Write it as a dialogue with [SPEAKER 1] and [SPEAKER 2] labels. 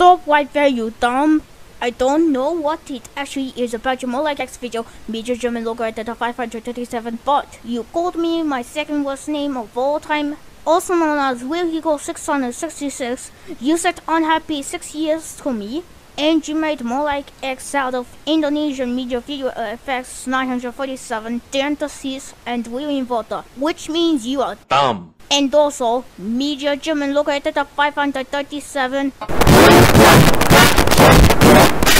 [SPEAKER 1] Stop right there, you dumb. I don't know what it actually is about your more like X video, major German logo at the 537, but you called me my second worst name of all time, also known as Will Eagle 666. You said unhappy 6 years to me, and you made more like X out of Indonesian media video effects 947 parentheses and will inverter, which means you are
[SPEAKER 2] dumb.
[SPEAKER 1] And also, media German located at 537.